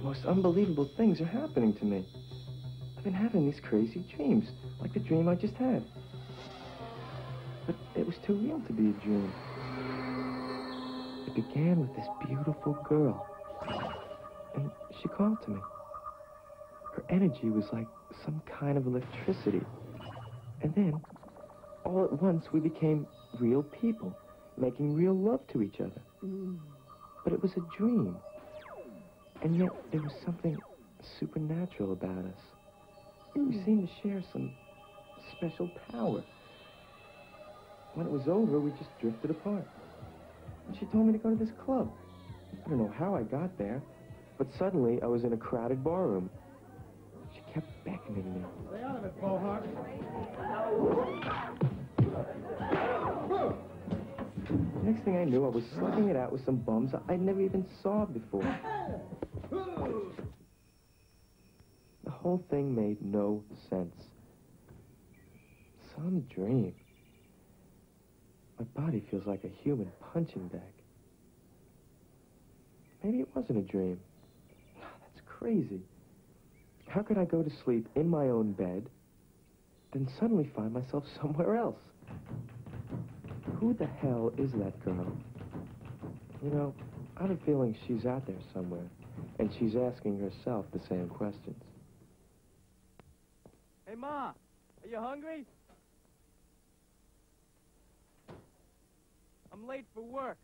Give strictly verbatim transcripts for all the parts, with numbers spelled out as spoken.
most unbelievable things are happening to me. I've been having these crazy dreams, like the dream I just had. But it was too real to be a dream. It began with this beautiful girl, and she called to me. Her energy was like some kind of electricity. And then, all at once, we became real people, making real love to each other. Mm. But it was a dream. And yet, there was something supernatural about us. Mm. We seemed to share some special power. When it was over, we just drifted apart. And she told me to go to this club. I don't know how I got there, but suddenly I was in a crowded barroom. She kept beckoning me. Stay out of it, Mohawk. Next thing I knew, I was slugging it out with some bums I'd never even saw before. The whole thing made no sense. Some dream. My body feels like a human punching bag. Maybe it wasn't a dream. That's crazy. How could I go to sleep in my own bed, then suddenly find myself somewhere else? Who the hell is that girl? You know, I have a feeling she's out there somewhere, and she's asking herself the same questions. Hey, Ma, are you hungry? I'm late for work.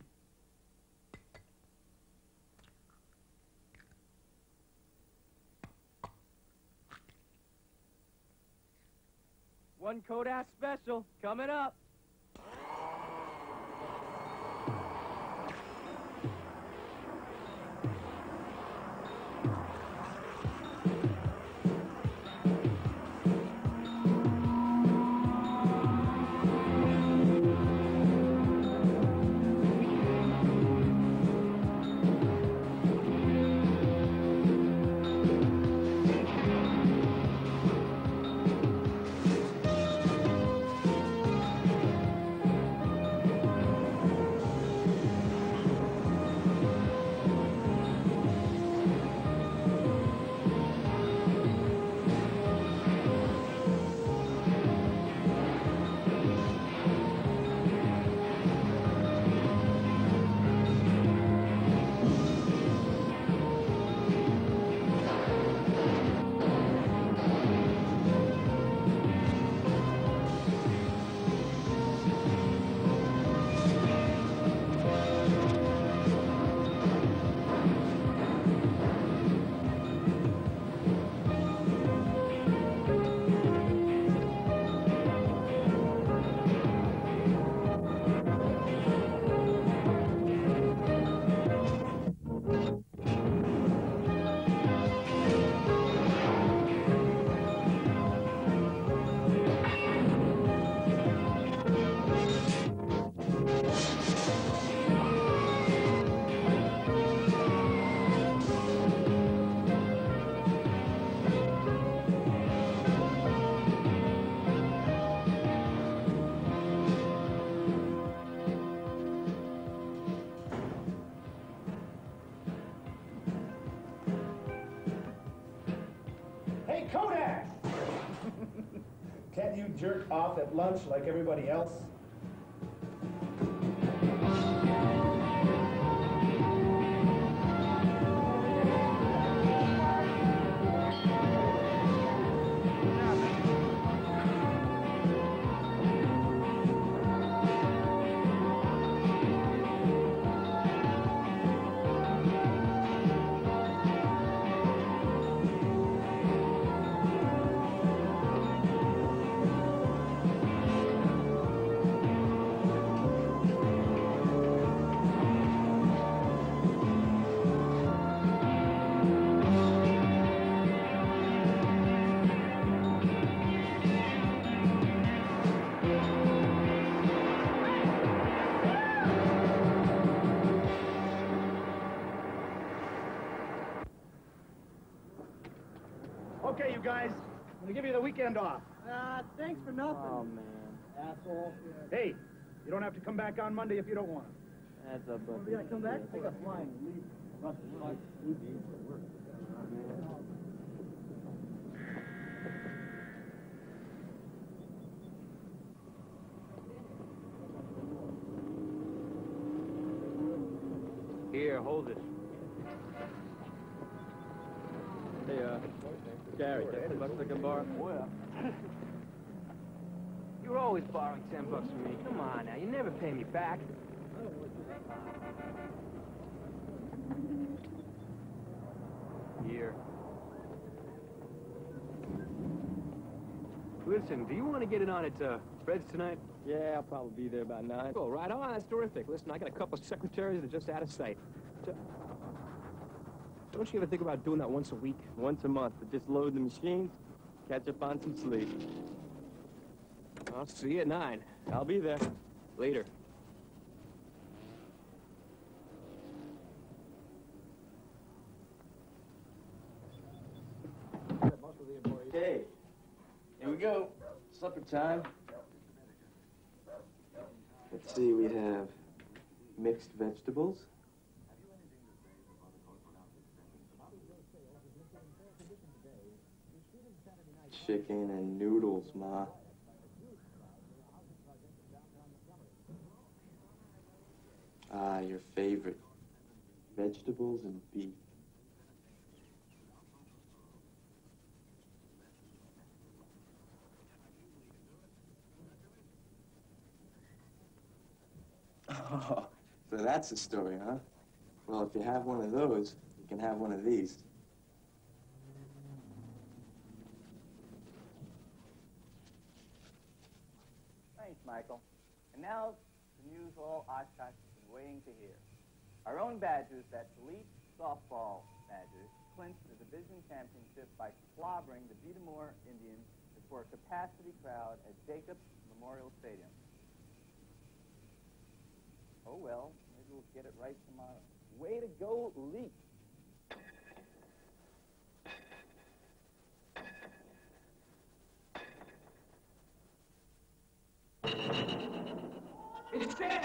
One Kodak special coming up. Kodak! Can't you jerk off at lunch like everybody else? Okay, you guys, I'm gonna give you the weekend off. Uh, thanks for nothing. Oh, man. Asshole. Hey, you don't have to come back on Monday if you don't want to. That's up, bud. You gotta come back? Take a flying leave. Here, hold it. Hey, uh, Gary, got ten bucks I can borrow? Well. You're always borrowing ten bucks from me. Come on now, you never pay me back. Here. Listen, do you want to get it on at uh, Fred's tonight? Yeah, I'll probably be there about nine. Oh, right on. That's terrific. Listen, I got a couple of secretaries that are just out of sight. Don't you ever think about doing that once a week? Once a month, but just load the machines, catch up on some sleep. I'll see you at nine. I'll be there. Later. Okay, here we go. Supper time. Let's see, we have mixed vegetables. Chicken and noodles, Ma. Ah, your favorite. Vegetables and beef. Oh, so that's the story, huh? Well, if you have one of those, you can have one of these. Thanks, Michael. And now, the news all Oshkosh has been waiting to hear. Our own Badgers, that's elite softball Badgers, clinched the division championship by clobbering the Betamore Indians before a capacity crowd at Jacobs Memorial Stadium. Oh, well, maybe we'll get it right tomorrow. Way to go, Elite. It's Sam!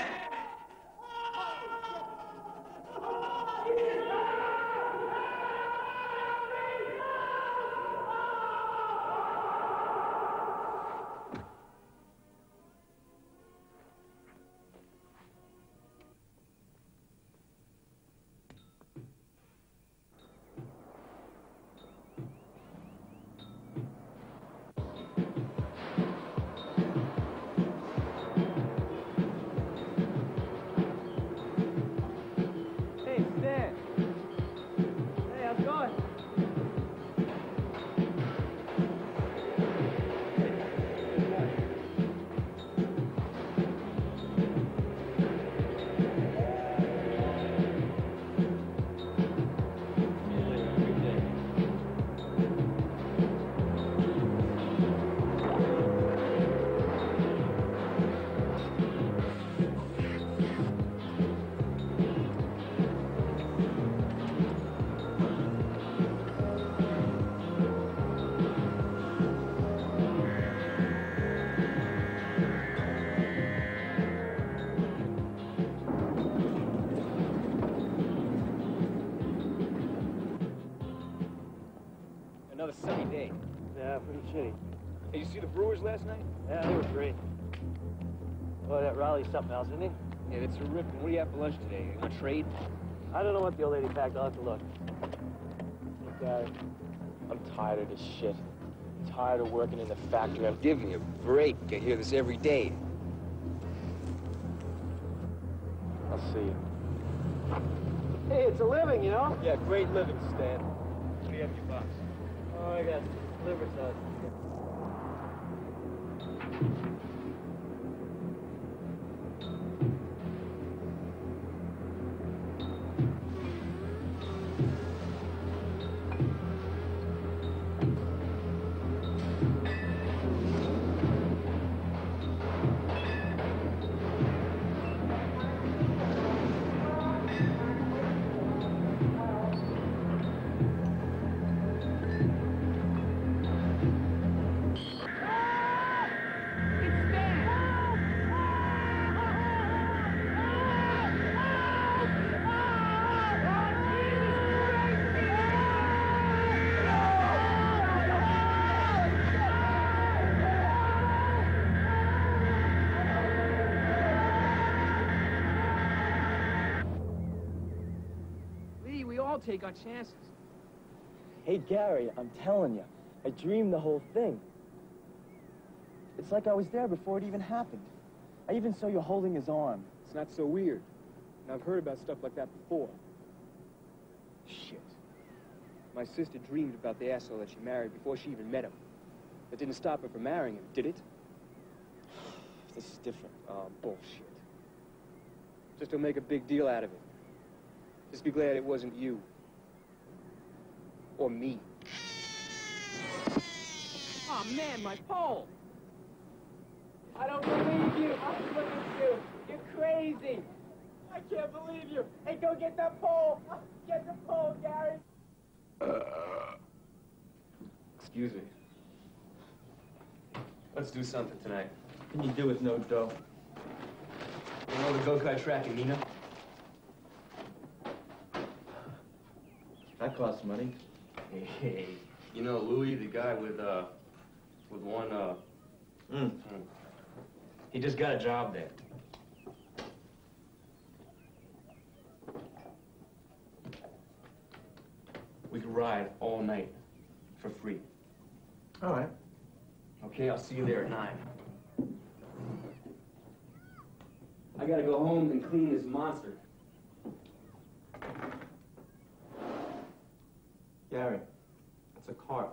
Another sunny day. Yeah, pretty shitty. Hey, you see the Brewers last night? Yeah, they were great. Boy, that Raleigh's something else, isn't he? Yeah, it's terrific. What do you have for lunch today? You want to trade? I don't know what the old lady packed. I'll have to look. Hey, Gary, I'm tired of this shit. I'm tired of working in the factory. I'm Give me a break. I hear this every day. I'll see you. Hey, it's a living, you know? Yeah, great living, Stan. What do you have in your box? Oh, I got liver sauce. all take our chances. Hey, Gary, I'm telling you, I dreamed the whole thing. It's like I was there before it even happened. I even saw you holding his arm. It's not so weird. And I've heard about stuff like that before. Shit. My sister dreamed about the asshole that she married before she even met him. That didn't stop her from marrying him, did it? This is different. Oh, bullshit. Just don't make a big deal out of it. Just be glad it wasn't you. Or me. Oh, man, my pole! I don't believe you! I look at you! You're crazy! I can't believe you! Hey, go get that pole! Get the pole, Gary! Uh, excuse me. Let's do something tonight. What can you do with no dough? You know the go-kart track in Nina? That costs money. Hey, hey, you know Louis, the guy with, uh, with one, uh... Mm. Mm. He just got a job there. We could ride all night for free. All right. Okay, I'll see you there at nine. I gotta go home and clean this monster. Gary, that's a carp.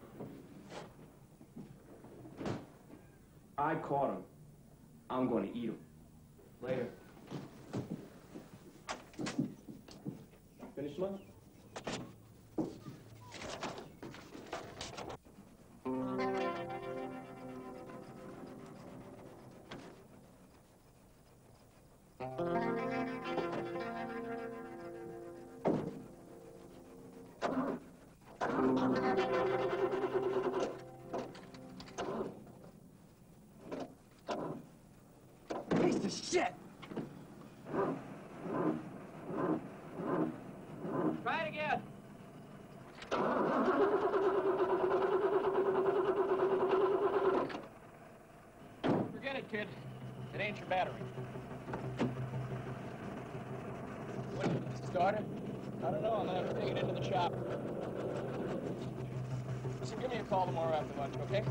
I caught him. I'm gonna eat him. Later. Finish lunch? Piece of shit! Try it again. Forget it, kid. It ain't your battery. When did it start it? I don't know. I'm gonna have to take it into the shop. So give me a call tomorrow after lunch, okay?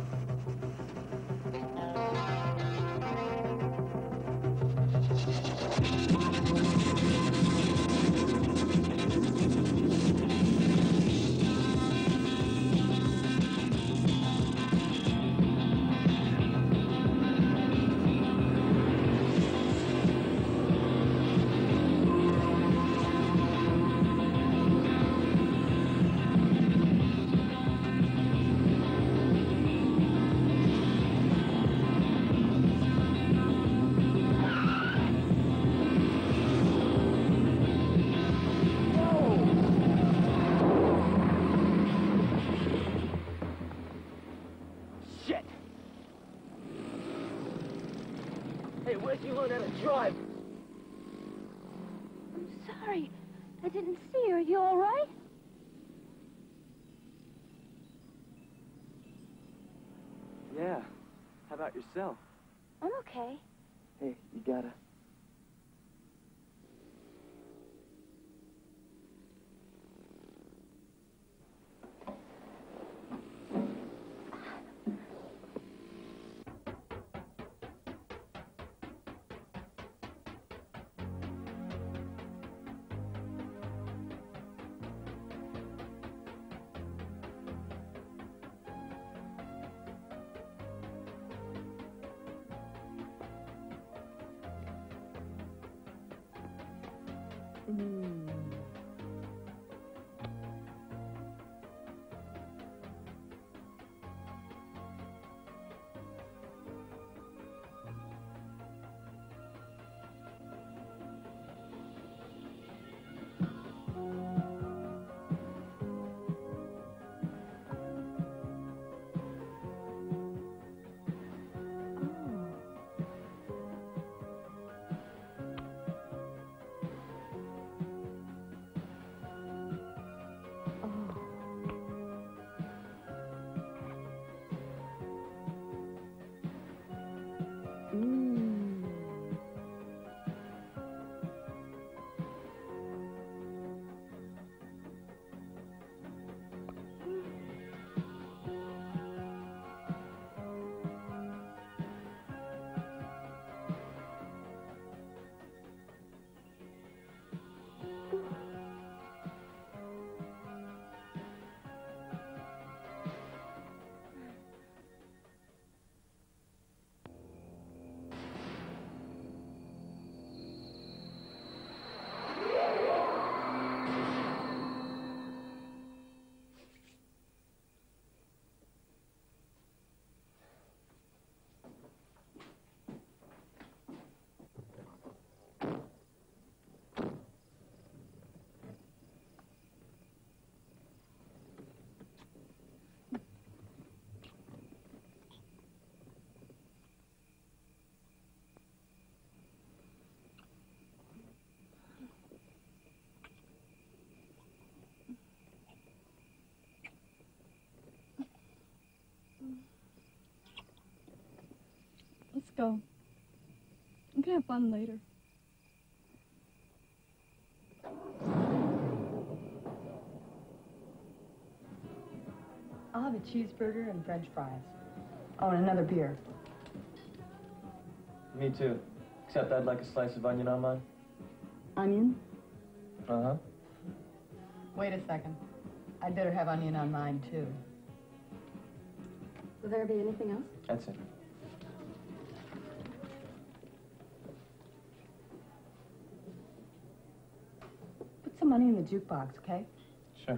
Shit! Hey, where'd you learn how to drive? I'm sorry. I didn't see you. Are you all right? Yeah. How about yourself? I'm okay. Hey, you gotta... go. We can have fun later. I'll have a cheeseburger and French fries. Oh, and another beer. Me too. Except I'd like a slice of onion on mine. Onion? Uh-huh. Wait a second. I'd better have onion on mine, too. Will there be anything else? That's it. Put some money in the jukebox, okay? Sure.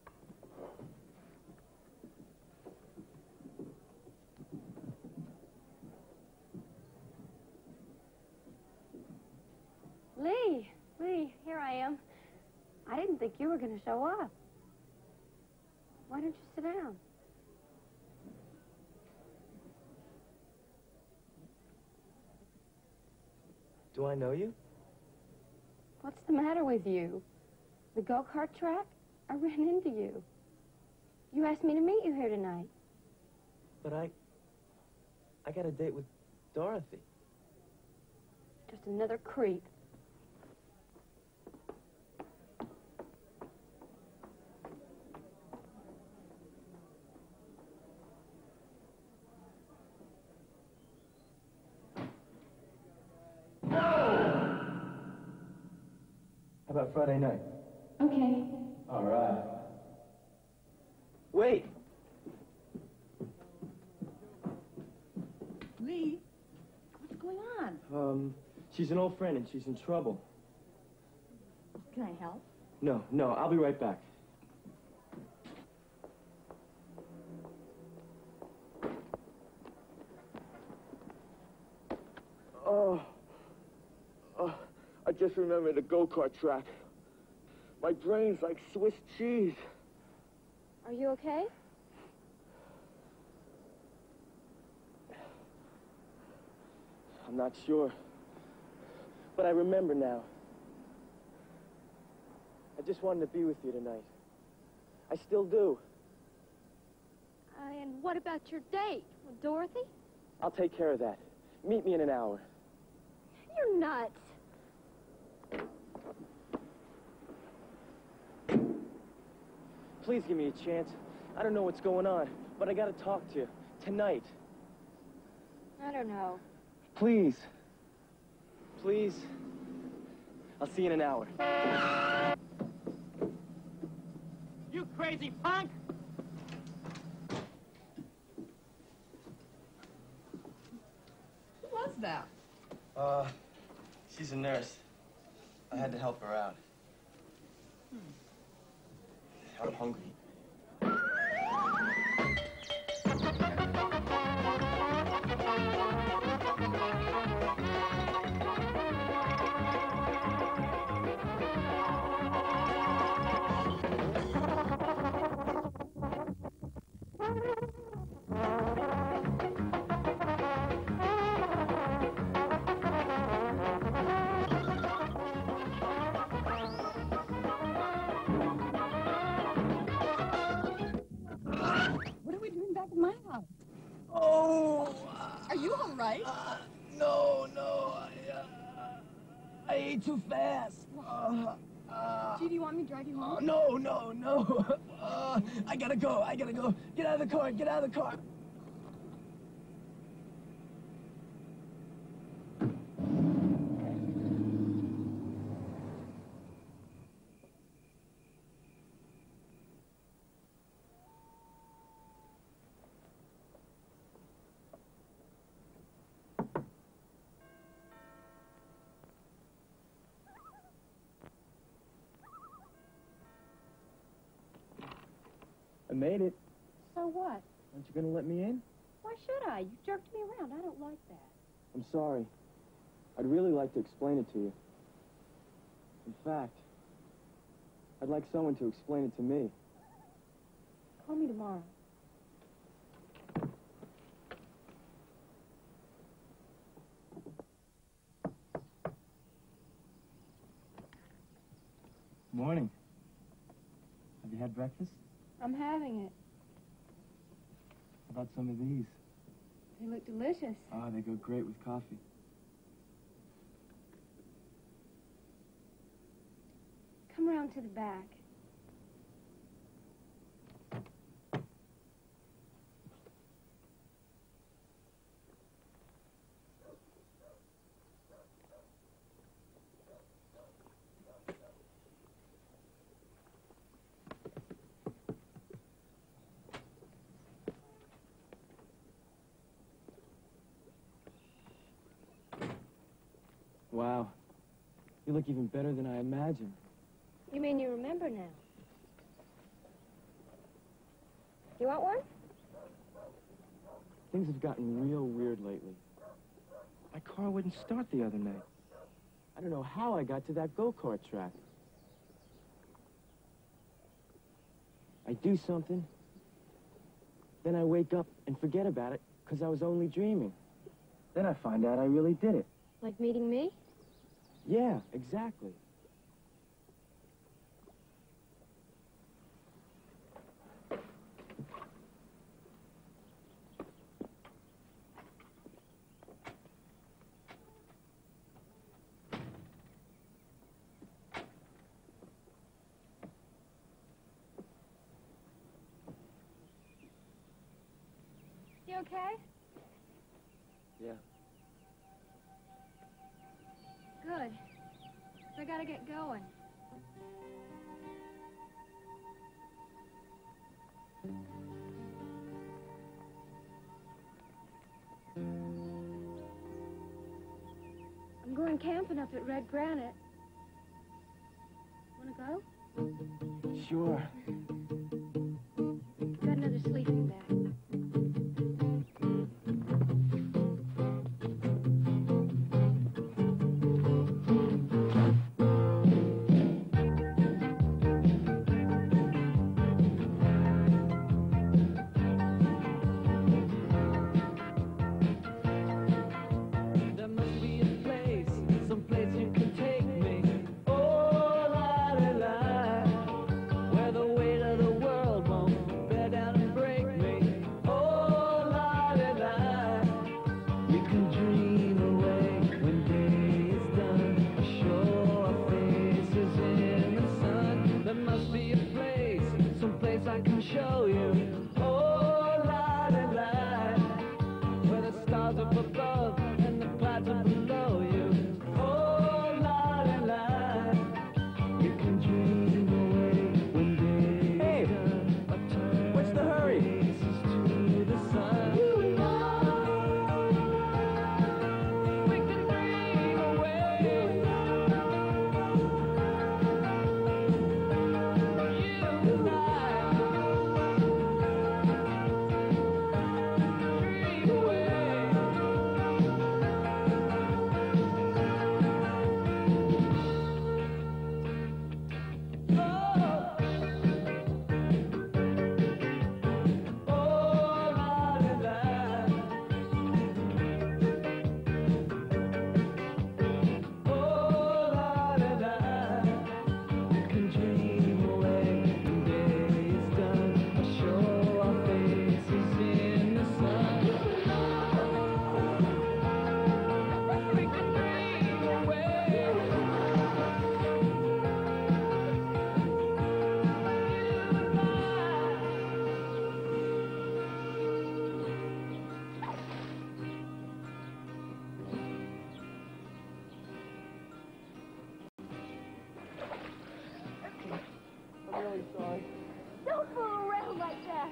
Lee, Lee, here I am. I didn't think you were going to show up. Why don't you sit down? Do I know you? What's the matter with you? The go-kart track? I ran into you. You asked me to meet you here tonight. But I... I got a date with Dorothy. Just another creep. How about Friday night? Okay. All right. Wait! Lee, what's going on? Um, she's an old friend and she's in trouble. Can I help? No, no, I'll be right back. Oh. Oh, I just remembered the go-kart track. My brain's like Swiss cheese. Are you okay? I'm not sure. But I remember now. I just wanted to be with you tonight. I still do. Uh, and what about your date with Dorothy? I'll take care of that. Meet me in an hour. You're nuts. Please give me a chance. I don't know what's going on, but I gotta talk to you. Tonight. I don't know. Please. Please. I'll see you in an hour. You crazy punk! Who was that? Uh, she's a nurse. I had to help her out. I'm hungry. What are we doing back at my house? Oh! Are you all right? Uh, no, no, I, uh, I ate too fast. Uh, uh, Gee, do you want me to drive you uh, home? no, no, no. Uh, I gotta go, I gotta go. Get out of the car, get out of the car. I made it. So what? Aren't you gonna let me in? Why should I? You jerked me around. I don't like that. I'm sorry. I'd really like to explain it to you. In fact, I'd like someone to explain it to me. Call me tomorrow. Morning. Have you had breakfast? I'm having it. How about some of these? They look delicious. Oh, they go great with coffee. Come around to the back. Wow. You look even better than I imagined. You mean you remember now? You want one? Things have gotten real weird lately. My car wouldn't start the other night. I don't know how I got to that go-kart track. I do something, then I wake up and forget about it because I was only dreaming. Then I find out I really did it. Like meeting me? Yeah, exactly. You okay? Yeah. Good. So I gotta get going. I'm going camping up at Red Granite. Wanna go? Sure. Got another sleeping bag. Don't fool around like that.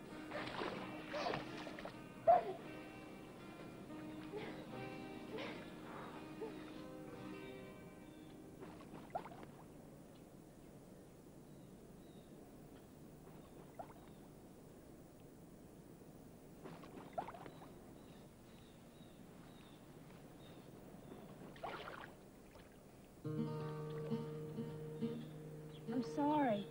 I'm sorry.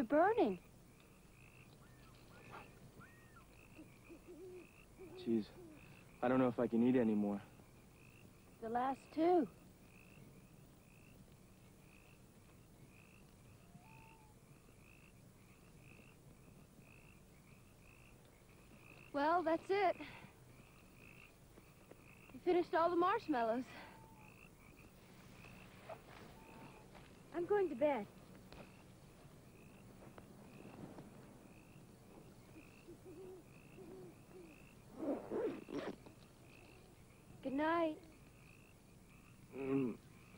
They're burning. Jeez, I don't know if I can eat anymore. The last two. Well, that's it. We finished all the marshmallows. I'm going to bed. Good night. Mm.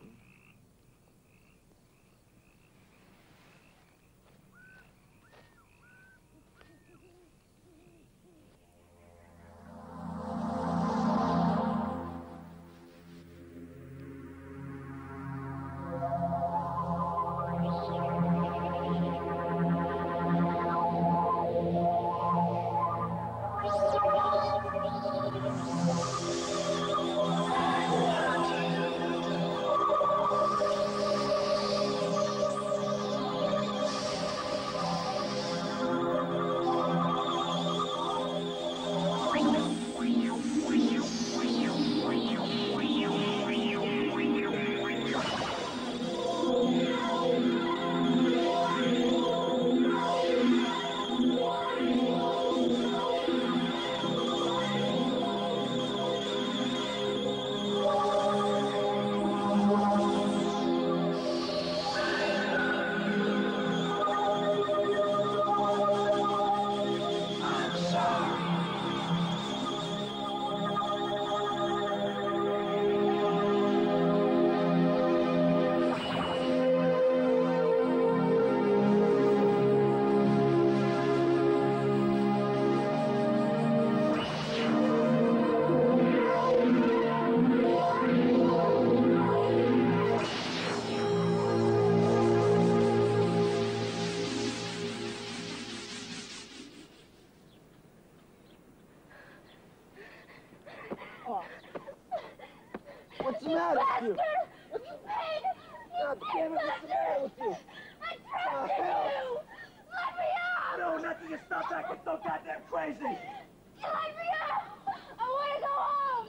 What's the matter with you? God damn it, what's the matter with you? I tried to you! Let me out! No, nothing to stop that. Get so goddamn crazy. Let me out! I want to go home!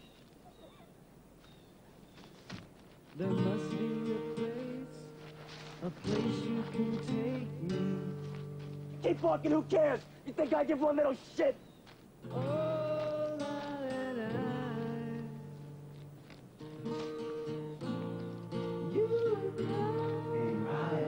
There must be a place, a place you can take me. Keep walking, who cares? You think I give one little shit? Oh, la, la, la. You and I.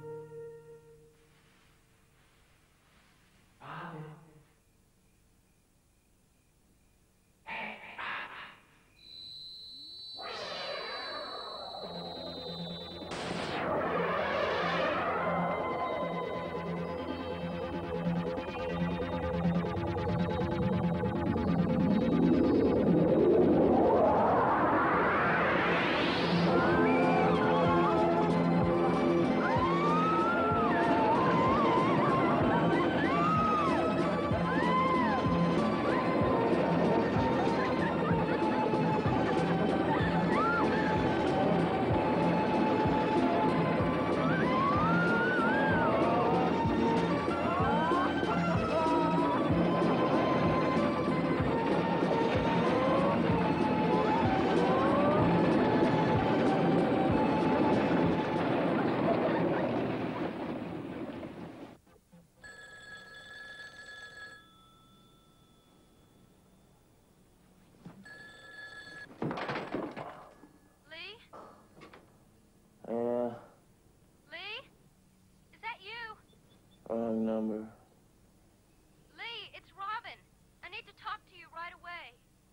Uh, Lee? Is that you? wrong number. Lee, it's Robin. I need to talk to you right away.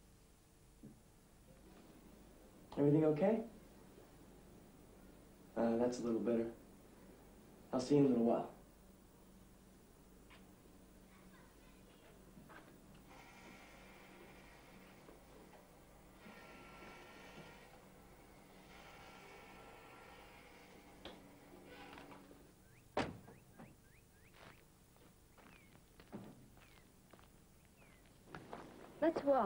Everything okay? Uh, that's a little better. I'll see you in a little while. Let's walk.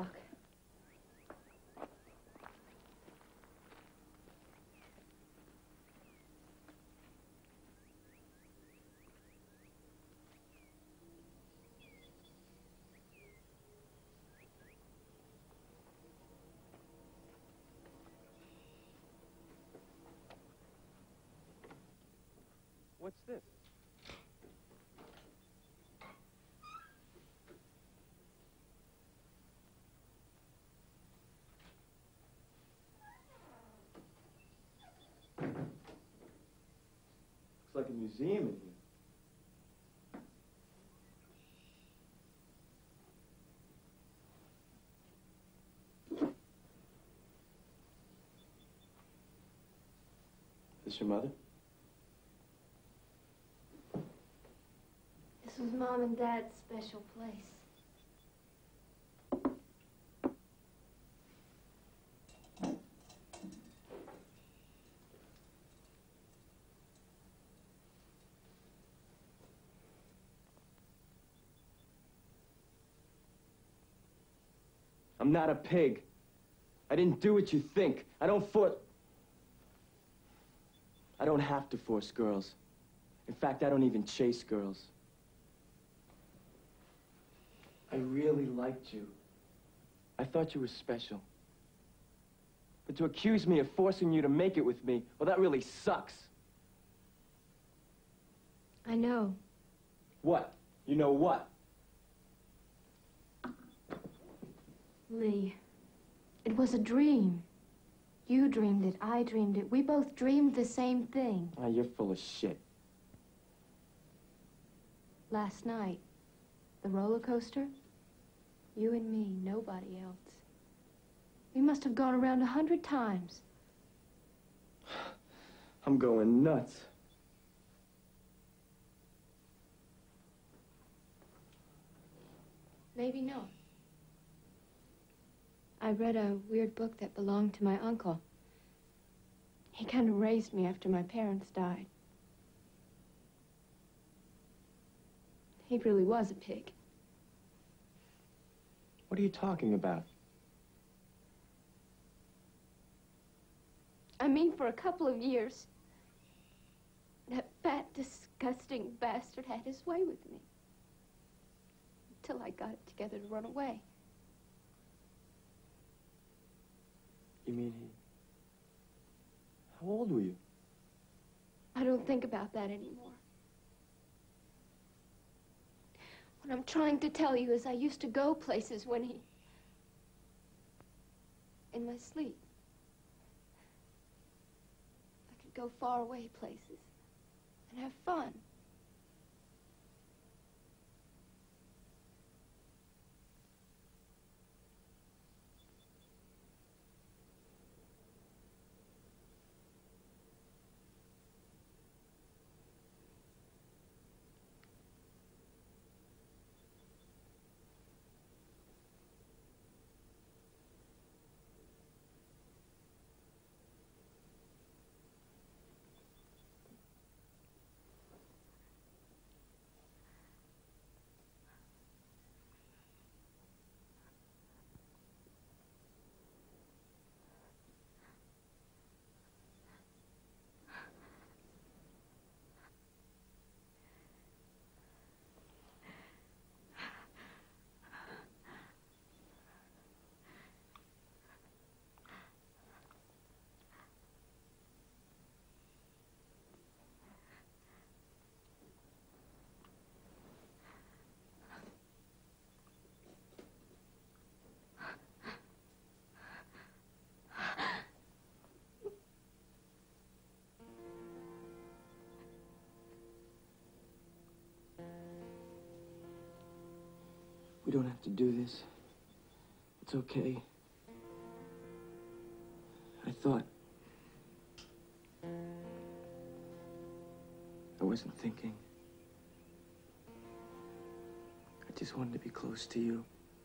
What's this? Looks like a museum in here. Is this your mother? This was Mom and Dad's special place. I'm not a pig. I didn't do what you think. I don't for... I don't have to force girls. In fact, I don't even chase girls. I really liked you. I thought you were special. But to accuse me of forcing you to make it with me, well, that really sucks. I know. What? You know what? Lee, it was a dream. You dreamed it, I dreamed it. We both dreamed the same thing. Ah, you're full of shit. Last night, the roller coaster, you and me, nobody else. We must have gone around a hundred times. I'm going nuts. Maybe not. I read a weird book that belonged to my uncle. He kind of raised me after my parents died. He really was a pig. What are you talking about? I mean, for a couple of years, that fat, disgusting bastard had his way with me. Until I got it together to run away. You mean he... How old were you? I don't think about that anymore. What I'm trying to tell you is I used to go places when he... in my sleep. I could go far away places and have fun. We don't have to do this. It's okay. I thought... I wasn't thinking. I just wanted to be close to you.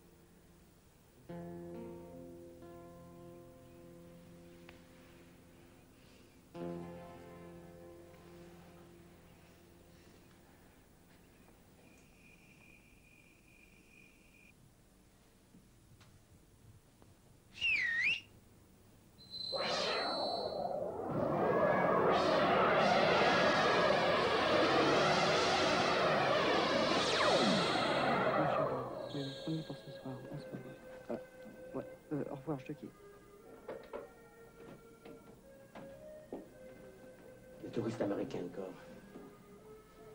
Au revoir, je te quitte. Les touristes américains encore.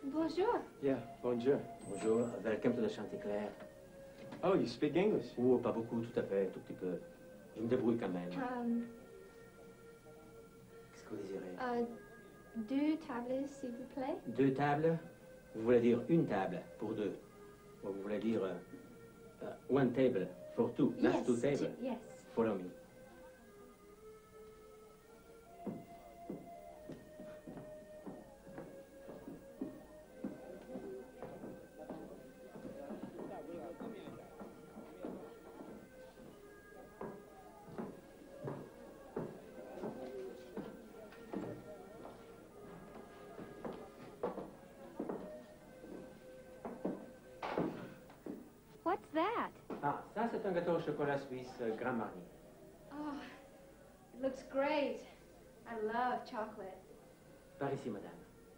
Bonjour. Yeah, bonjour. Bonjour, welcome to the Chanticleer. Oh, you speak English? Oh, pas beaucoup, tout à fait, tout petit peu. Je me débrouille quand même. Um, Qu'est-ce que vous désirez? uh, deux tables, s'il vous plaît. Deux tables? Vous voulez dire une table pour deux? Ou vous voulez dire uh, uh, one table for two? Yes, That's two tables. two- yes. Follow me. What's that? Ah, ça c'est un gâteau au chocolat suisse euh, Grand Marnier. Oh, it looks great. I love chocolate. Par ici, madame.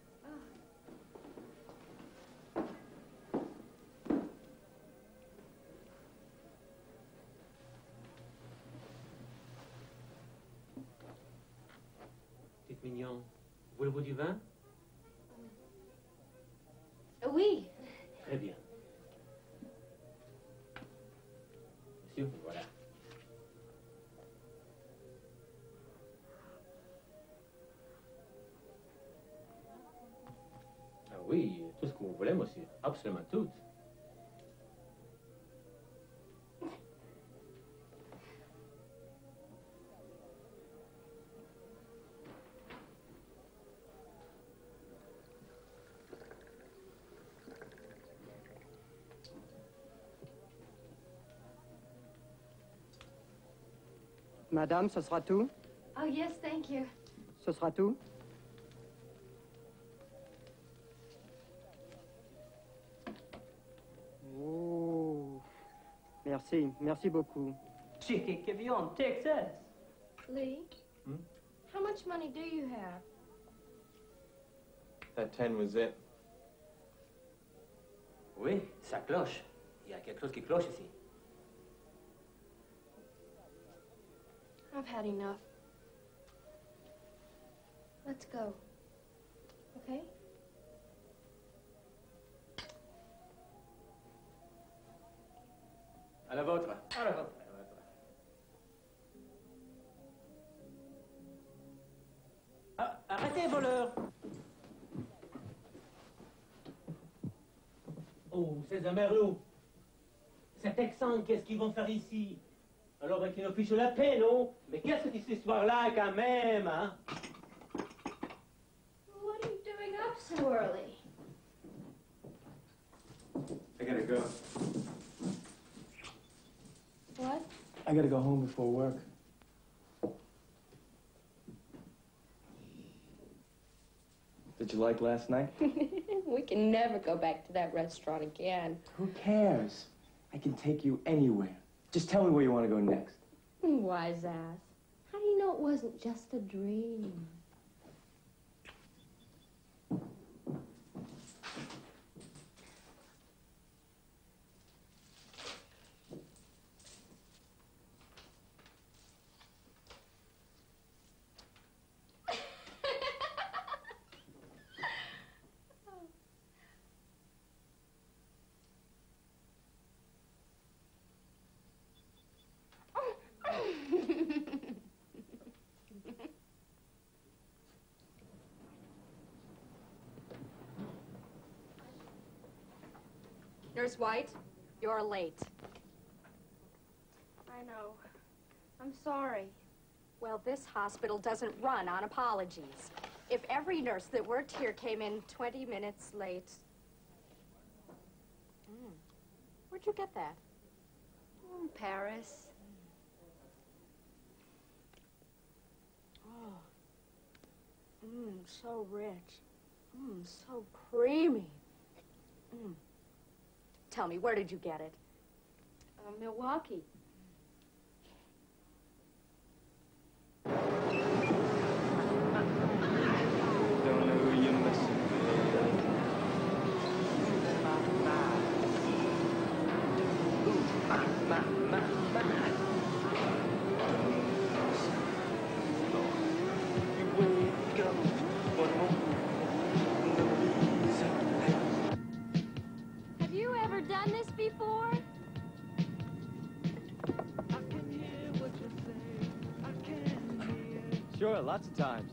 Petite mignon, voulez-vous du vin? Oh, oui. Très bien. Monsieur, voilà. Ah oui, tout ce que vous voulez, monsieur. Absolument tout. Madame, ce sera tout? Oh, yes, thank you. Ce sera tout? Oh. Merci, merci beaucoup. Chicken que viande, Texas. Lee, Hmm? how much money do you have? That ten was it. Oui, ça cloche. Il y a quelque chose qui cloche ici. I've had enough. Let's go. Okay? À la vôtre. À la vôtre. À la vôtre. Ah, arrêtez, voleur! Oh, ces amerlous! Ces Texans, qu'est-ce qu'ils vont faire ici? Alors, qu'ils nous fichent la paix, non? Mais qu'est-ce que c'est cette histoire-là, quand même, hein? What are you doing up so early? I gotta go. What? I gotta go home before work. Did you like last night? We can never go back to that restaurant again. Who cares? I can take you anywhere. Just tell me where you want to go next. Wise ass. How do you know it wasn't just a dream? Nurse White, you're late. I know. I'm sorry. Well, this hospital doesn't run on apologies. If every nurse that worked here came in twenty minutes late... Mm. Where'd you get that? Mm, Paris. Oh. Mmm, so rich. Mmm, so creamy. Mmm. Tell me, where did you get it? Uh, Milwaukee. Don't know who you're messing with. Sure, lots of times.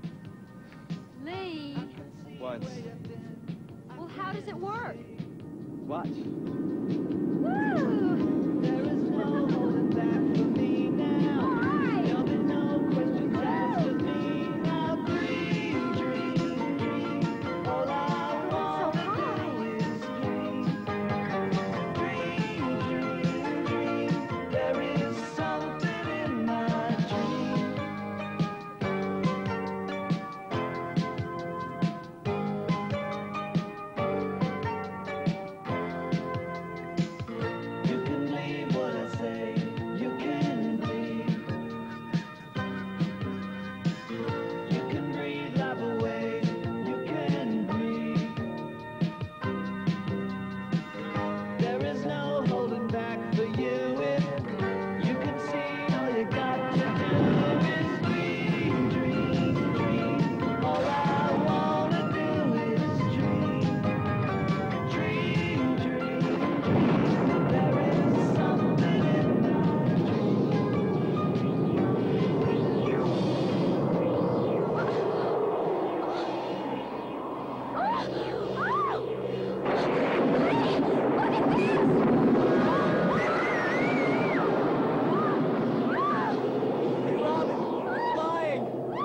Lee, Once. well, how does it work? Watch. Woo! There is no holding back for me now. All right. There'll be no questions asked of me now. Dream, dream, dream. All I want to do is dream. Dream, dream, dream. There is something in my dream. You can believe what I say. You can believe. You can breathe life away. You can breathe. There is no holding back for you if you can see all you got to do is dream, dream, dream. All I wanna do is dream. Dream, dream, dream. There is something in my Hey, Robin, flying!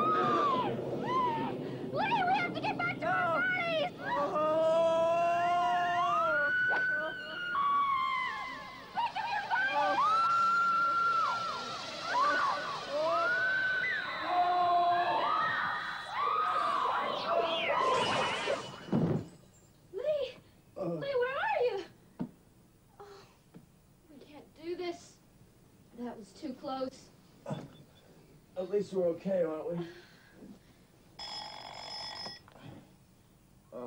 Lee, we have to get back to our bodies! Lee! Lee, where are you? Oh, we can't do this. That was too close. At least we're okay, aren't we? Uh.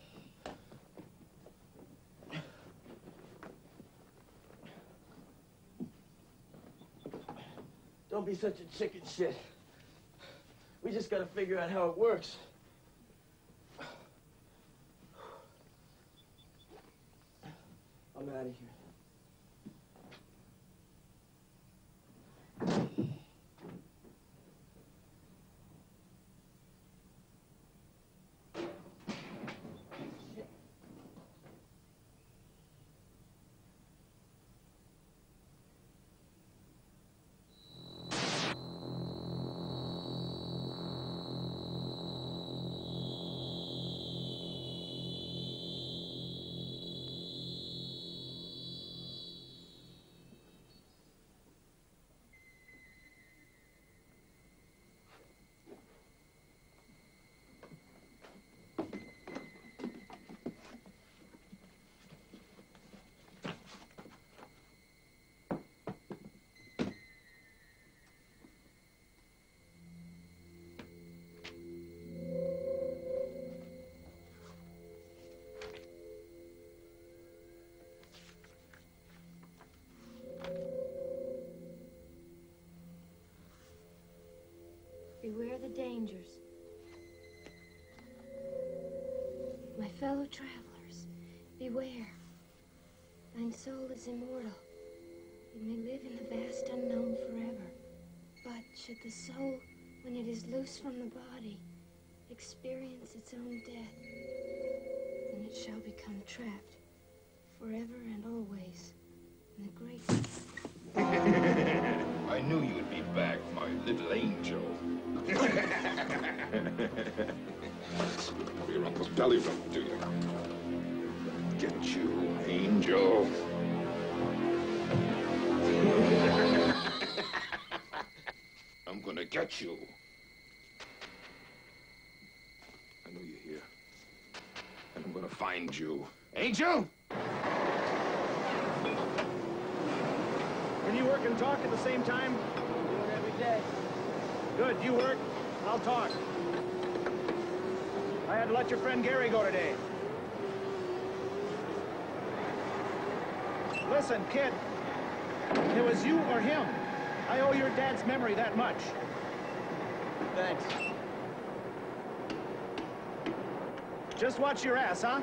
Don't be such a chicken shit. We just gotta figure out how it works. I'm out of here. Beware the dangers. My fellow travelers, beware. Thine soul is immortal. It may live in the vast unknown forever. But should the soul, when it is loose from the body, experience its own death, then it shall become trapped forever and always in the great... I knew you'd be back, my little angel. Your uncle's belly button, do you? Get you, angel. I'm gonna get you. I know you're here. And I'm gonna find you. Angel! Can you work and talk at the same time? Do it every day. Good, you work, I'll talk. I had to let your friend Gary go today. Listen, kid, it was you or him. I owe your dad's memory that much. Thanks. Just watch your ass, huh?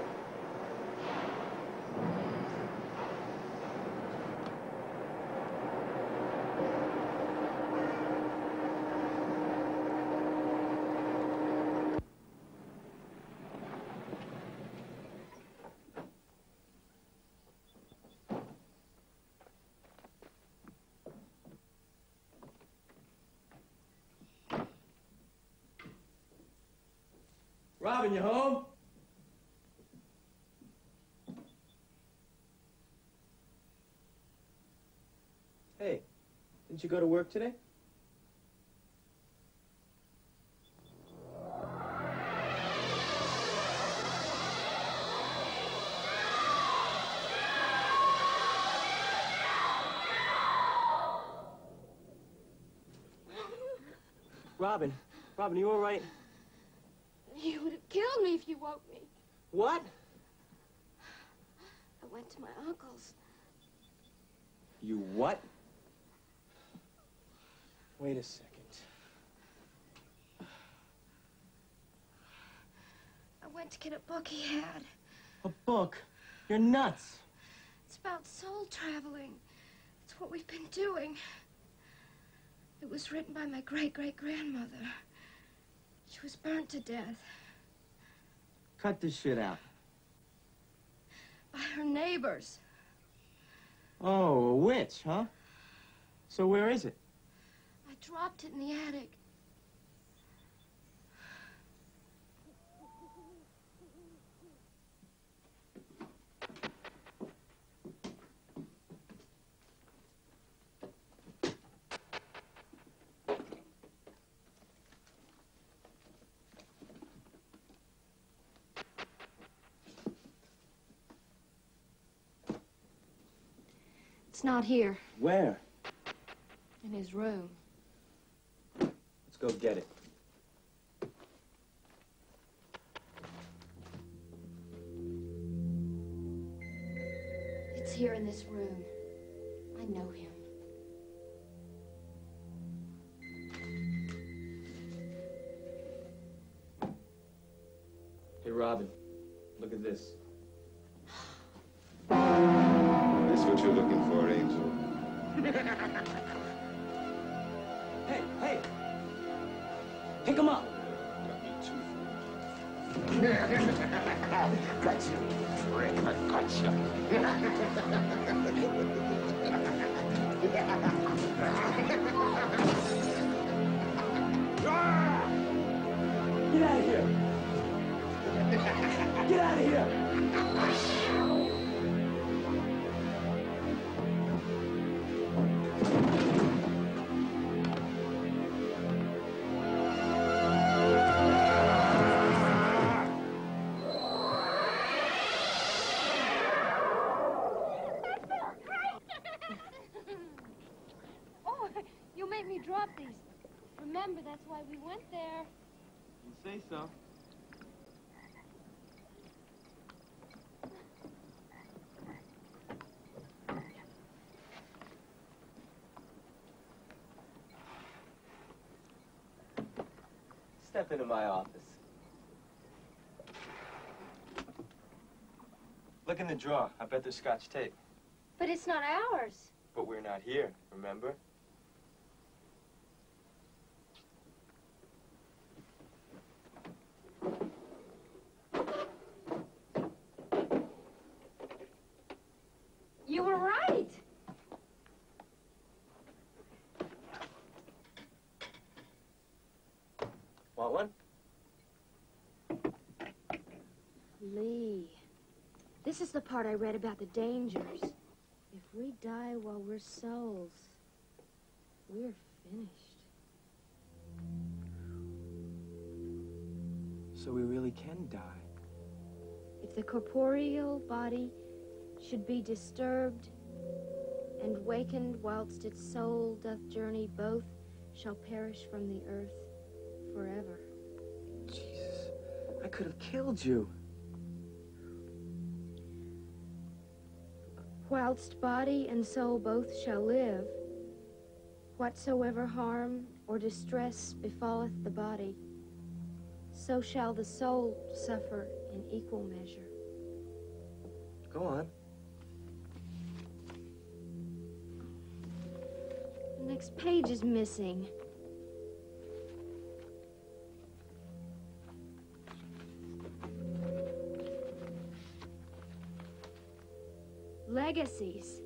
Robin, you home? Hey, didn't you go to work today? Robin, Robin, are you all right? You would have killed me if you woke me. What? I went to my uncle's. You what? Wait a second. I went to get a book he had. A book? You're nuts. It's about soul traveling. It's what we've been doing. It was written by my great-great-grandmother. She was burnt to death. Cut this shit out. By her neighbors. Oh, a witch, huh? So where is it? I dropped it in the attic. It's not here. Where? In his room. Let's go get it. It's here in this room. I know him. Hey, Robin, look at this. That's what you're looking for, Angel. Hey, hey! Pick him up! Got you, prick. I got you. Get out of here! Get out of here! Oh, you made me drop these. Remember, that's why we went there. You say so. Step into my office. Look in the drawer. I bet there's Scotch tape. But it's not ours. But we're not here, remember? You were right. Want one? Lee, this is the part I read about the dangers. If we die while we're souls, we're finished. So we really can die. If the corporeal body should be disturbed and wakened whilst its soul doth journey, both shall perish from the earth forever. Jesus, I could have killed you. Whilst body and soul both shall live, whatsoever harm or distress befalleth the body, so shall the soul suffer in equal measure. Go on. The next page is missing. Legacies.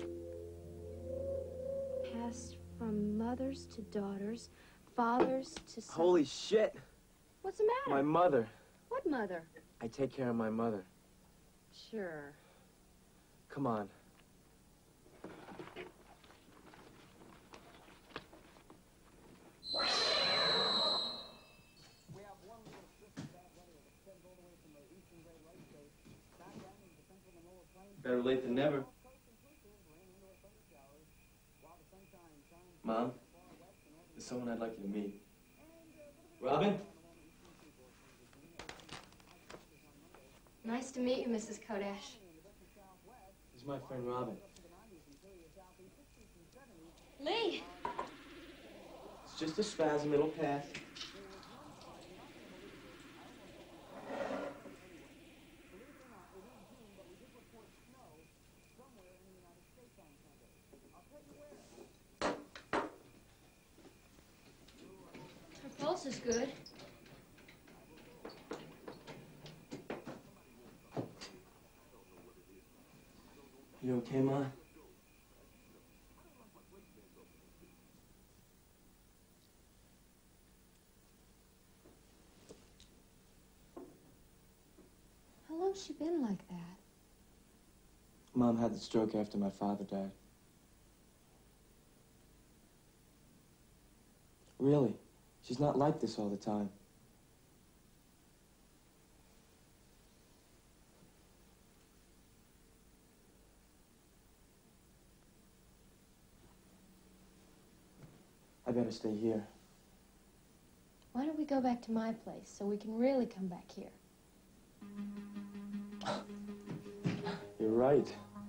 Passed from mothers to daughters, fathers to sons. Holy shit. What's the matter? My mother. What What mother? I take care of my mother. Sure. Come on. Better late than never. Mom, there's someone I'd like you to meet. Robin? Nice to meet you, Missus Kodash. This is my friend Robin. Lee! It's just a spasm, it'll pass. Her pulse is good. You okay, Ma? How long's she been like that? Mom had the stroke after my father died. Really? She's not like this all the time. I better stay here. Why don't we go back to my place so we can really come back here? You're right.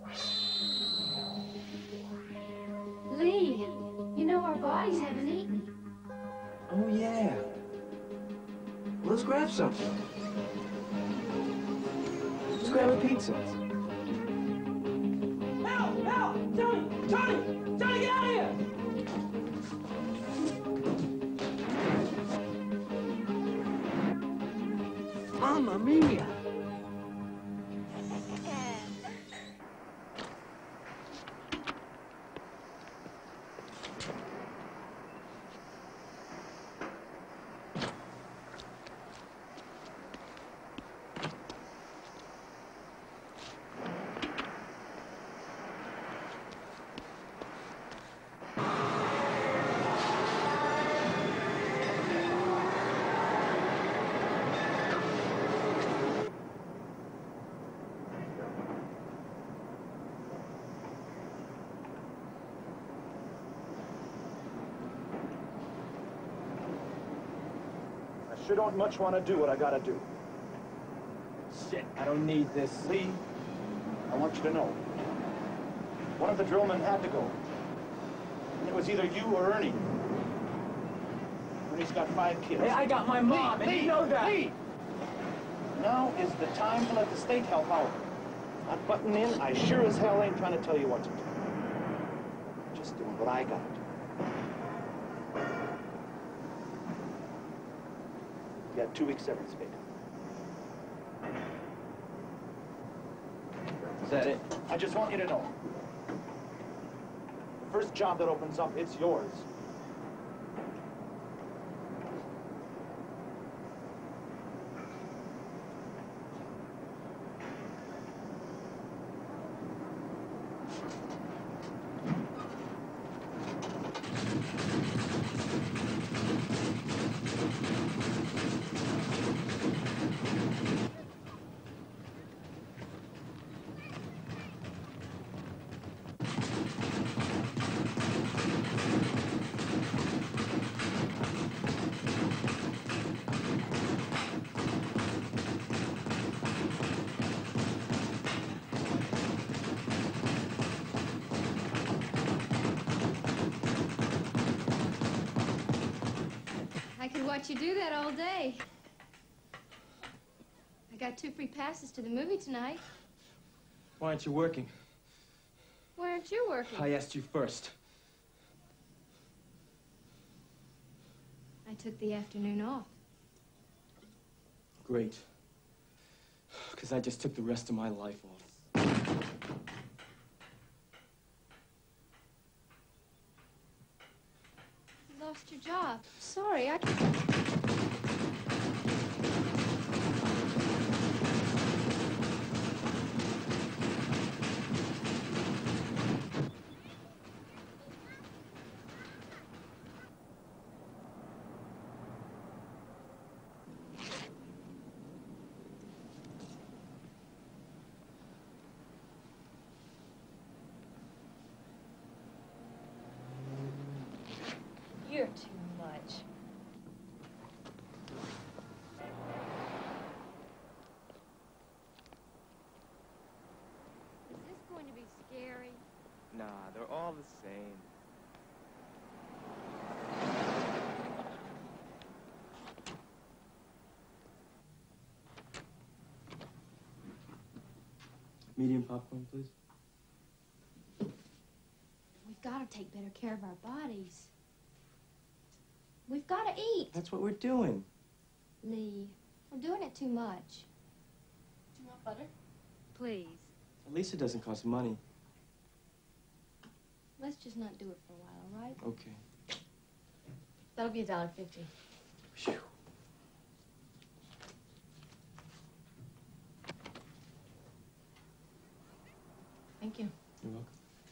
Lee, you know our bodies haven't eaten. Oh, yeah. Well, let's grab something. Let's grab a pizza. Help! Help! Tony! Tony! Tony, get out of here! Mamma mia! I sure don't much want to do what I gotta do. Shit, I don't need this. Lee, I want you to know. One of the drillmen had to go. And it was either you or Ernie. Ernie's got five kids. Hey, I got my mom, Lee, and Lee, you know that. Lee! Now is the time to let the state help out. Not butting in, I sure as hell ain't trying to tell you what to do. Just doing what I gotta do. You got two weeks severance pay. Is that it? I just want you to know. The first job that opens up, it's yours. I could watch you do that all day. I got two free passes to the movie tonight. Why aren't you working? Why aren't you working? I asked you first. I took the afternoon off. Great. Because I just took the rest of my life off. You lost your job. Sorry, I... Nah, they're all the same. Medium popcorn, please. We've got to take better care of our bodies. We've got to eat. That's what we're doing. Lee, we're doing it too much. Do you want butter? Please. At least it doesn't cost money. Let's just not do it for a while, all right? Okay. That'll be a dollar fifty. Phew. Thank you. You're welcome.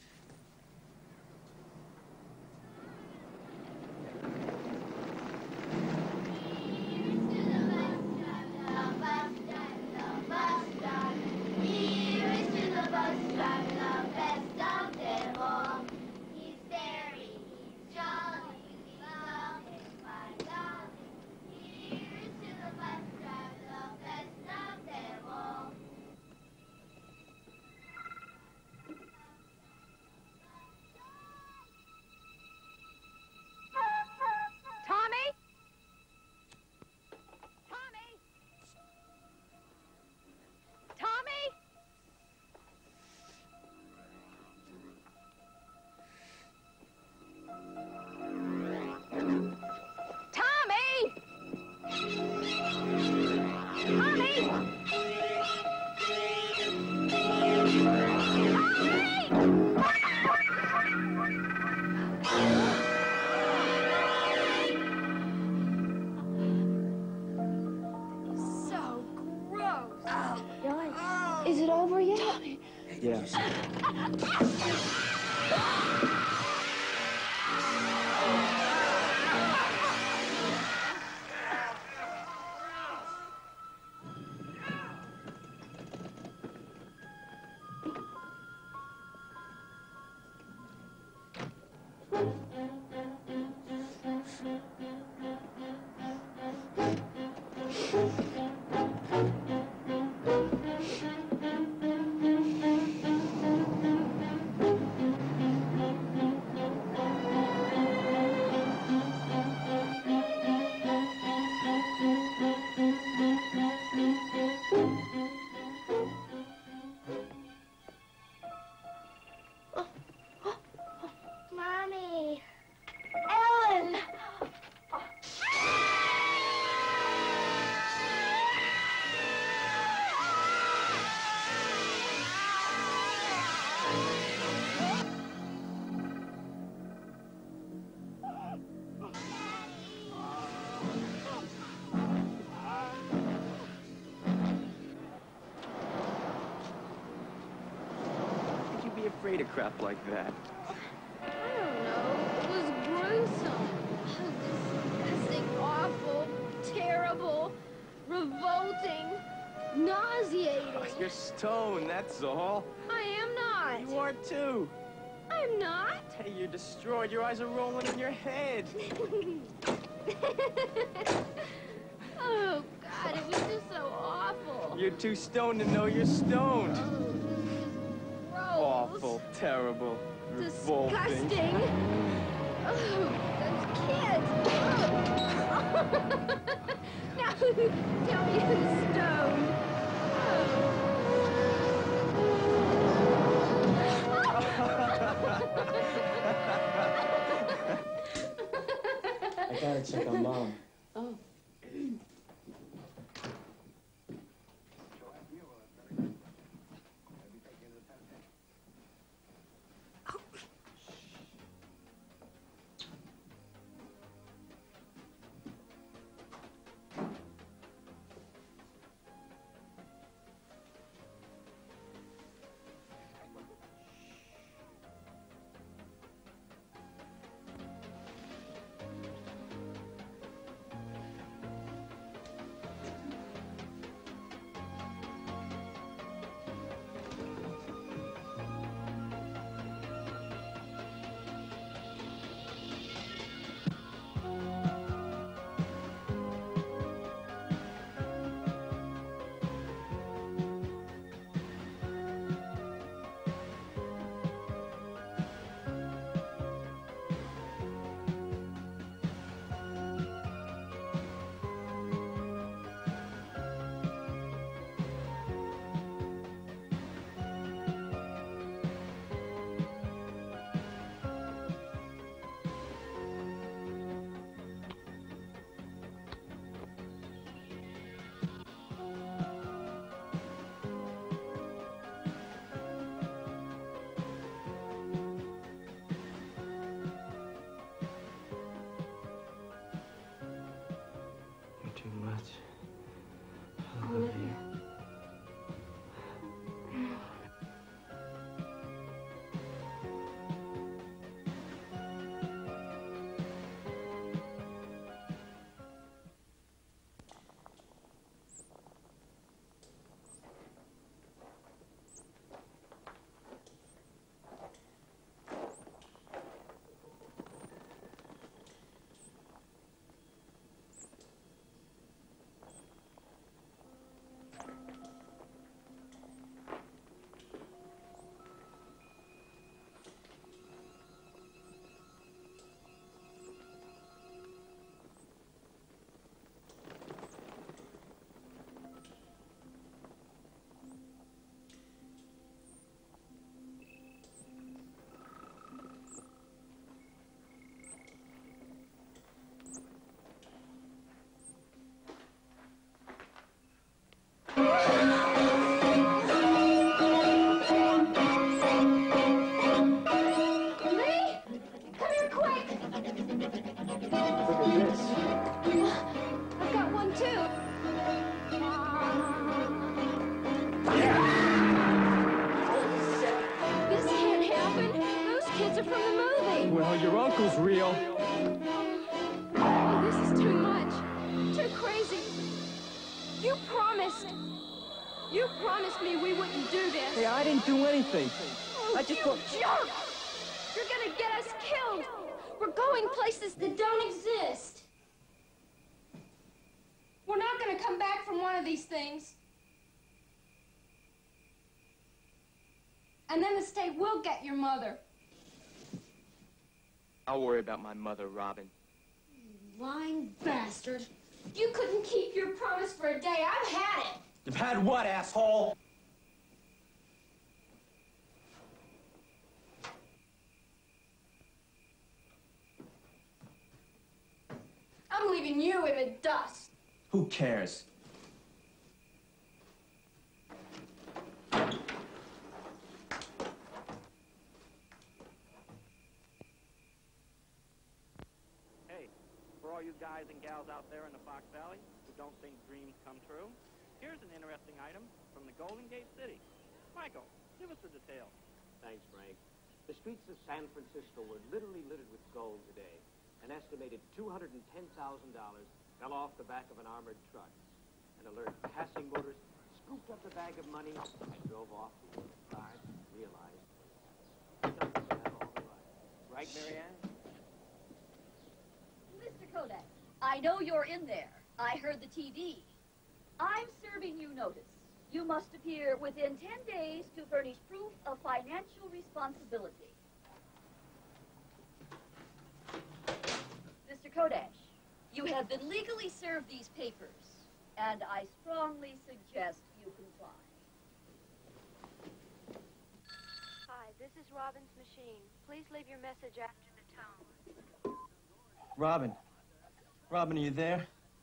Is it over yet? Yeah. Mommy. Ellen. Could you be afraid of crap like that? I don't know. It was gruesome. Disgusting, awful, terrible, revolting, nauseating. Oh, you're stoned, that's all. I am not. You are too. I'm not. Hey, you're destroyed. Your eyes are rolling in your head. Oh, God, it was just so awful. You're too stoned to know you're stoned. Gross. Awful, terrible, revolting. Disgusting. Oh, those kids. Oh. Now, tell me who's stoned. I gotta check on Mom. Oh. You promised. You promised me we wouldn't do this. Hey, I didn't do anything. Oh, I just you thought... jerk! You're gonna get us killed. We're going places that don't exist. We're not gonna come back from one of these things. And then the state will get your mother. I'll worry about my mother, Robin. Lying bastard. You couldn't keep your promise for a day. I've had it. You've had what, asshole? I'm leaving you in the dust. Who cares? Hey, for all you guys and gals out there in the Fox Valley who don't think dreams come true, here's an interesting item from the Golden Gate City. Michael, give us the details. Thanks, Frank. The streets of San Francisco were literally littered with gold today. An estimated two hundred ten thousand dollars fell off the back of an armored truck. An alert passing motorist scooped up the bag of money and drove off with the card, realized he doesn't have all the right. Right, Marianne? Mister Kodak, I know you're in there. I heard the T V. I'm serving you notice. You must appear within ten days to furnish proof of financial responsibility. Mister Kodash, you have been legally served these papers, and I strongly suggest you comply. Hi, this is Robin's machine. Please leave your message after the tone. Robin. Robin, are you there?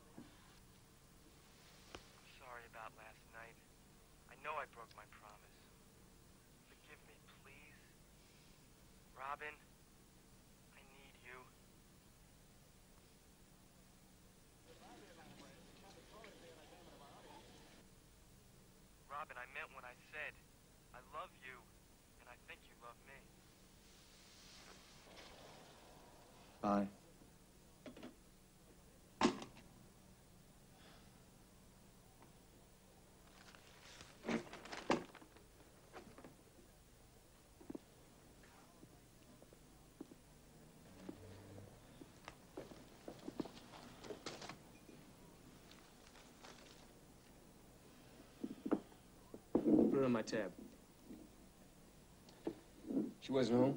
Sorry about last night. I know I broke my promise. Forgive me, please. Robin, I need you. Robin, I meant what I said. I love you, and I think you love me. Bye. Put it on my tab. She wasn't home?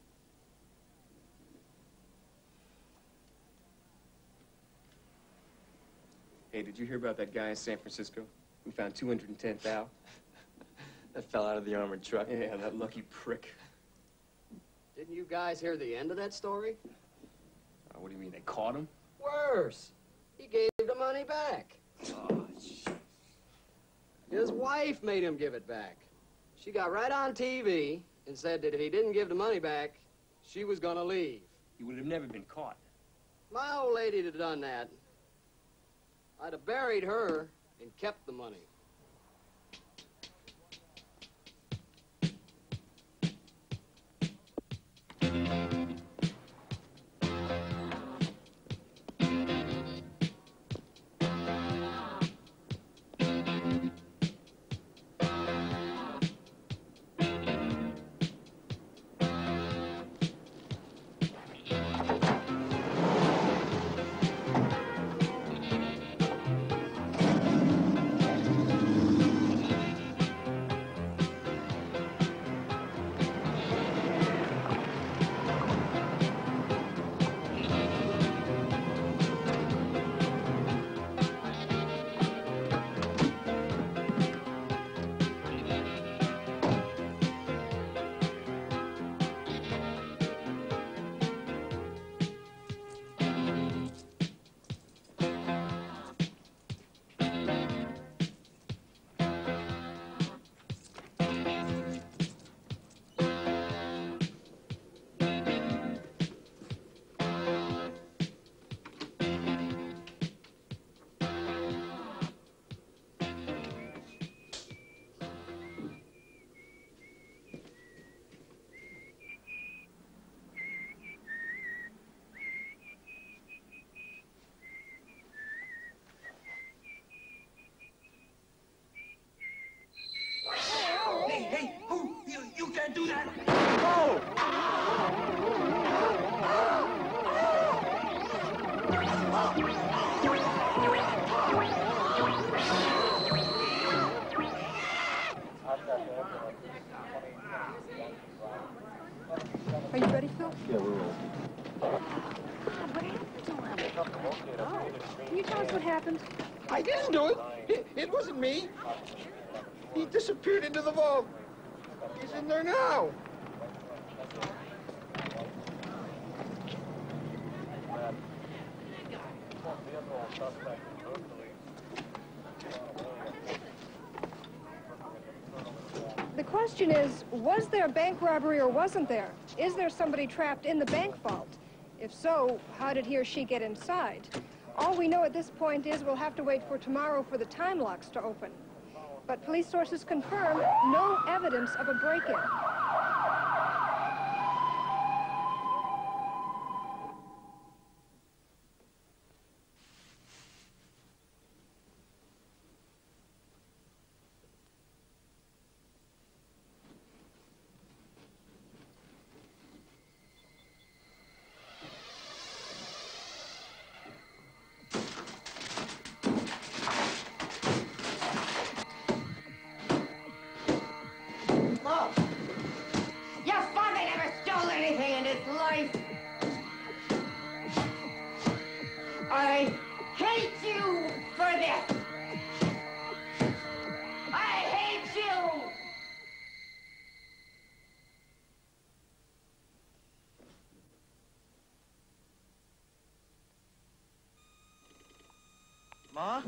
Hey, did you hear about that guy in San Francisco who found two hundred ten thou? That fell out of the armored truck. Yeah, that lucky prick. Didn't you guys hear the end of that story? Uh, what do you mean, they caught him? Worse. He gave the money back. Oh, shit. His wife made him give it back. She got right on T V and said that if he didn't give the money back, she was gonna leave. He would have never been caught. My old lady'd have done that. I'd have buried her and kept the money. happened? I didn't do it. It, it wasn't me. He disappeared into the vault. He's in there now. The question is, was there a bank robbery or wasn't there? Is there somebody trapped in the bank vault? If so, how did he or she get inside? All we know at this point is we'll have to wait for tomorrow for the time locks to open. But police sources confirm no evidence of a break-in. Your father never stole anything in his life. I hate you for this. I hate you. Ma?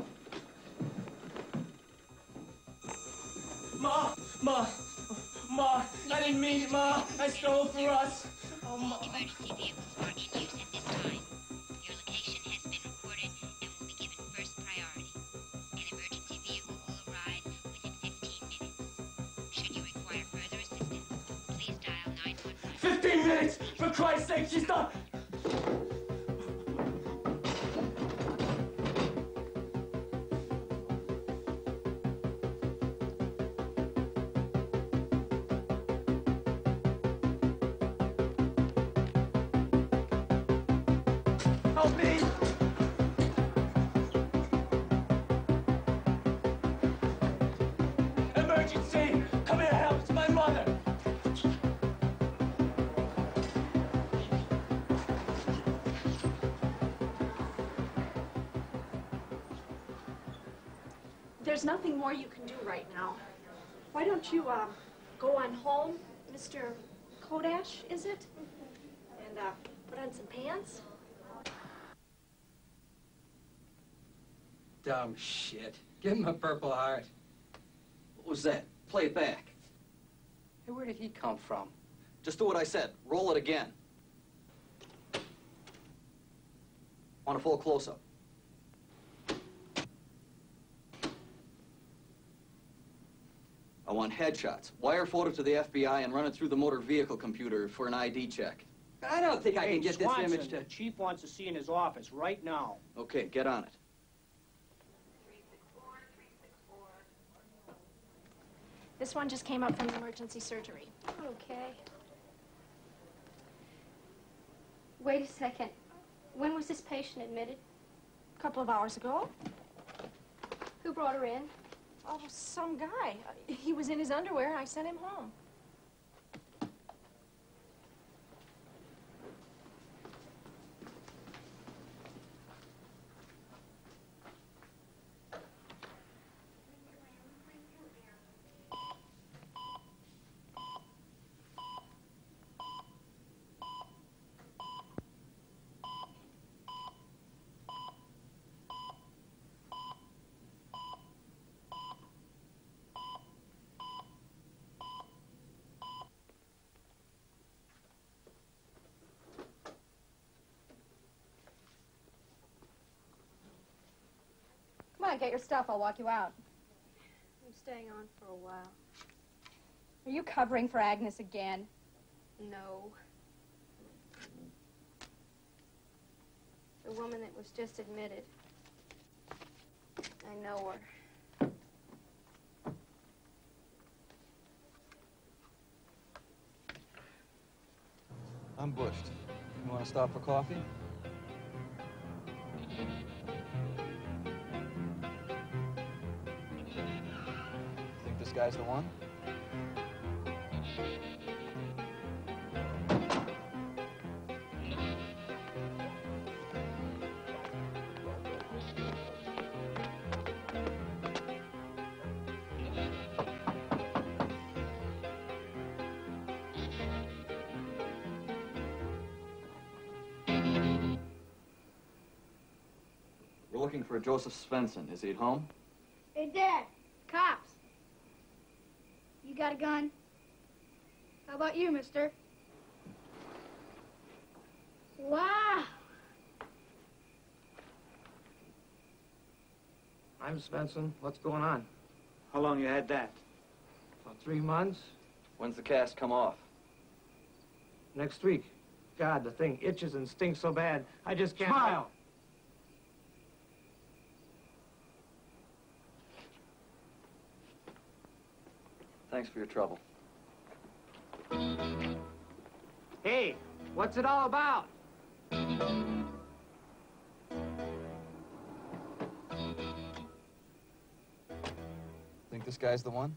Ma! Ma! Ma! I didn't mean it, Ma! I stole for us! Oh, Ma. Emergency vehicles are in use at this time. Your location has been reported and will be given first priority. An emergency vehicle will arrive within fifteen minutes. Should you require further assistance, please dial nine one one. Fifteen minutes! For Christ's sake, she's not... Help me! Emergency! Come here, help! It's my mother! There's nothing more you can do right now. Why don't you, um, go on home, Mister Kodash, is it? And, uh, put on some pants? Dumb shit. Give him a Purple Heart. What was that? Play it back. Hey, where did he come from? Just do what I said. Roll it again. On a full close-up. I want headshots. Wire photo to the F B I and run it through the motor vehicle computer for an I D check. I don't think I Hey, can get Swanson, this image to... the chief wants to see in his office right now. Okay, get on it. This one just came up from emergency surgery. Okay. Wait a second. When was this patient admitted? A couple of hours ago. Who brought her in? Oh, some guy. He was in his underwear, and I sent him home. Come on, get your stuff. I'll walk you out. I'm staying on for a while. Are you covering for Agnes again? No. The woman that was just admitted. I know her. I'm bushed. You want to stop for coffee? Think this guy's the one? looking for a Joseph Svensson. Is he at home? Hey, Dad. Cops. You got a gun? How about you, mister? Wow. I'm Svensson. What's going on? How long you had that? About three months. When's the cast come off? Next week. God, the thing itches and stinks so bad, I just can't... Smile! Thanks for your trouble. Hey, what's it all about? Think this guy's the one?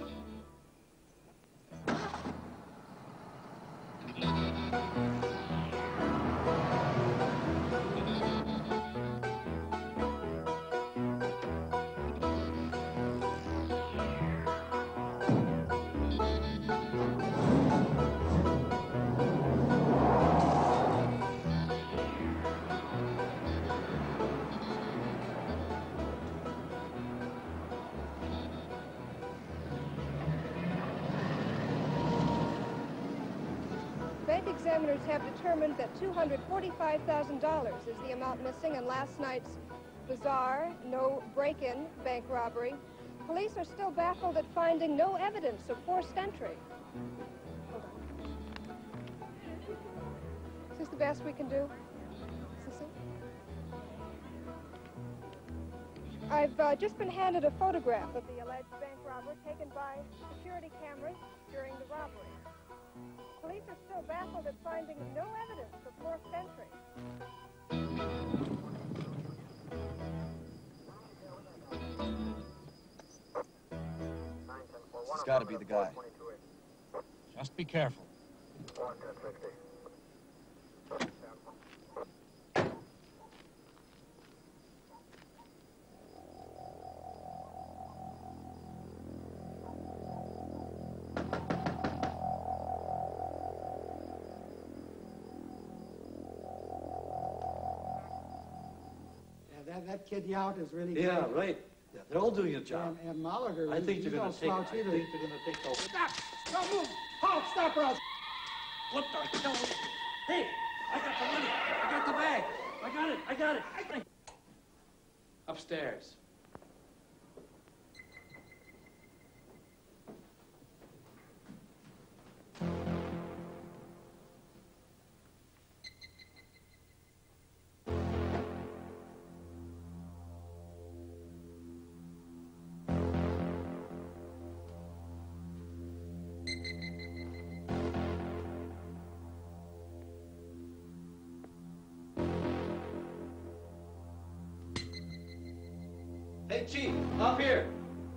Bank examiners have determined that two hundred forty-five thousand dollars is the amount missing in last night's bizarre, no break-in bank robbery. Police are still baffled at finding no evidence of forced entry. Hold on. Is this the best we can do? Is this it? I've uh, just been handed a photograph of the alleged bank robber taken by security cameras during the robbery. Police are still baffled at finding no evidence of forced entry. He's got to be the guy. Just be careful. That, that kid Yout is really Yeah, great. right. Yeah, they're all doing a job. And, and Molliger, I think he, they're he going don't to take. I slouch think either. they're going to take over. Stop! Don't move! Halt! Stop, or else... What the hell? Hey, I got the money. I got the bag. I got it. I got it. I... Upstairs. Hey, Chief, up here.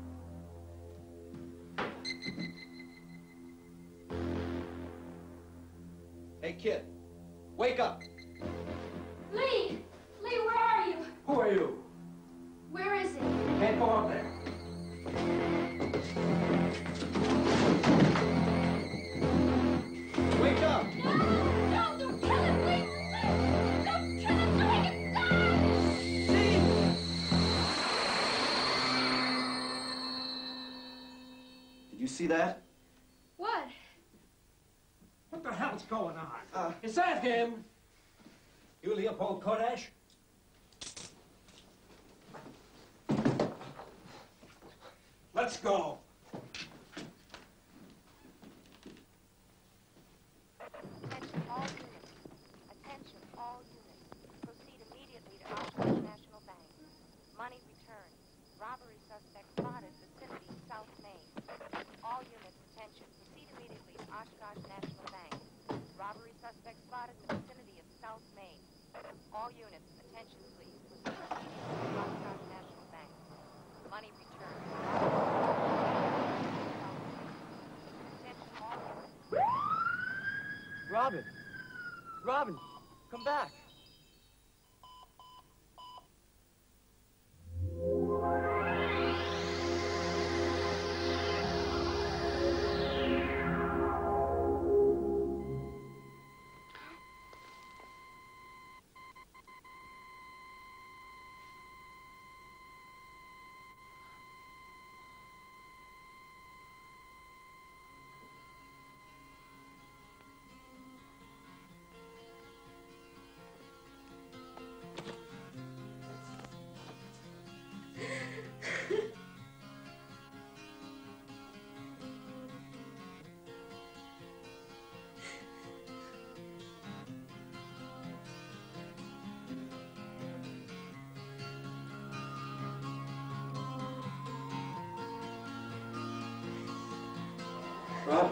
Hey, kid, wake up. Lee! Lee, where are you? Who are you? Where is he? You can't go up there. Wake up. No! No! Don't kill him, Lee! Lee! Don't kill him so he can die! Did you see that? What? What the hell's going on? Uh, Is that him? You Leopold Kodash? Let's go. Attention all units. Attention all units. Proceed immediately to Oshkosh National Bank. Money returned. Robbery suspect spotted vicinity South Main. All units, attention. Proceed immediately to Oshkosh National Bank. Robbery suspect spotted in the vicinity of South Main. All units, attention please. Proceed immediately to Oshkosh National Bank. Money returned. Attention all units. Robin! Robin! Come back! Rob?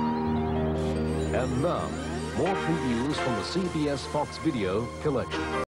And now, more previews from the C B S Fox Video collection.